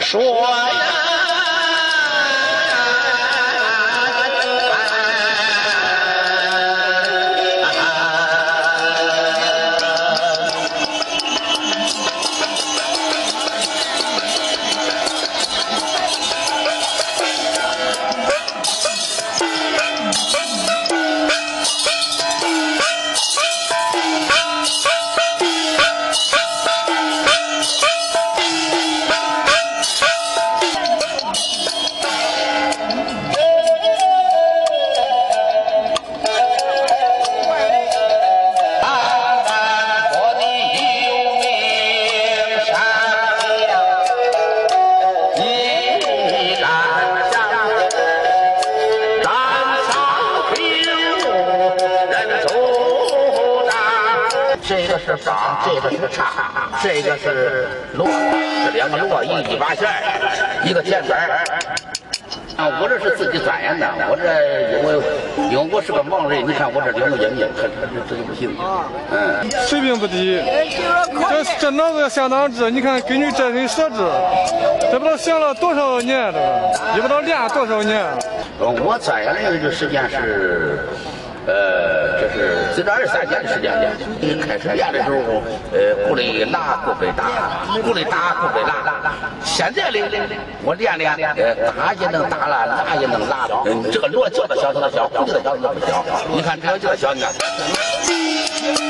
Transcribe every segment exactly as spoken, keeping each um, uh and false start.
说呀。这个是槓，这个是叉，这个是锣，这两个锣，一个一把弦，一个键盘。啊，我这是自己钻研的，我这我因为我是个盲人，你看我这两个眼睛，这这就不行。嗯， 水平不低，这这脑子相当直。你看，根据这人设置，这不知道想了多少年，这个也不知道练多少年。 我钻研的这个时间是。呃，这是至少二三年的时间练。一开始练的时候，呃，鼓里拉，鼓里打，鼓里打，鼓里拉。现在的我练练，呃，打也能打了，拉也能拉了。嗯，这个锣叫的小，它小；鼓的小，它不小。你看这个叫小，你看。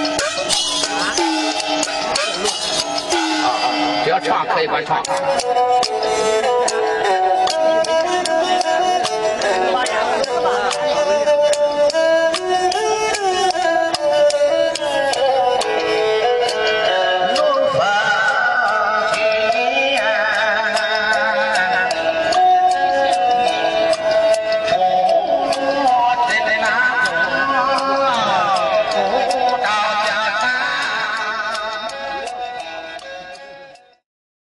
啊啊！只要唱可以管唱。